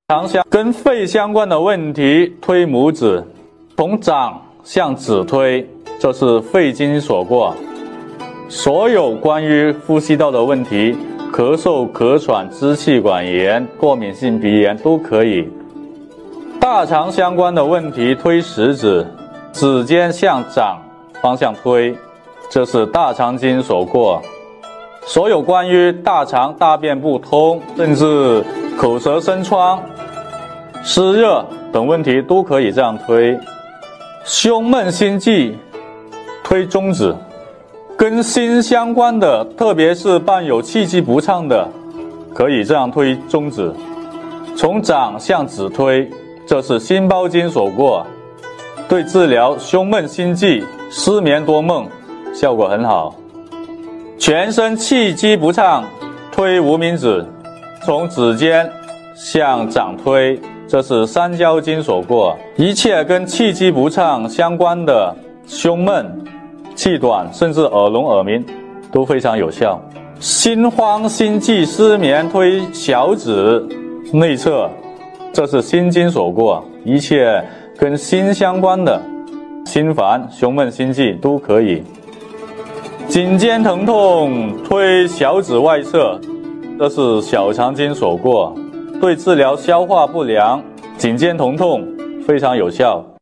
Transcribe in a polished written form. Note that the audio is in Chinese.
跟肺相关的问题，推拇指，从掌向指推，这是肺经所过。所有关于呼吸道的问题，咳嗽、咳喘、支气管炎、过敏性鼻炎都可以。大肠相关的问题，推食指，指尖向掌方向推，这是大肠经所过。所有关于大肠、大便不通，甚至口舌生疮、湿热等问题都可以这样推。胸闷心悸，推中指。跟心相关的，特别是伴有气机不畅的，可以这样推中指。从掌向指推，这是心包经所过，对治疗胸闷心悸、失眠多梦效果很好。全身气机不畅，推无名指，从指尖向掌推，这是三焦经所过。一切跟气机不畅相关的胸闷、气短，甚至耳聋耳鸣都非常有效。心慌心悸失眠，推小指内侧，这是心经所过。一切跟心相关的心烦、胸闷、心悸都可以。颈肩疼痛，推小指外侧，这是小肠经所过，对治疗消化不良、颈肩疼痛非常有效。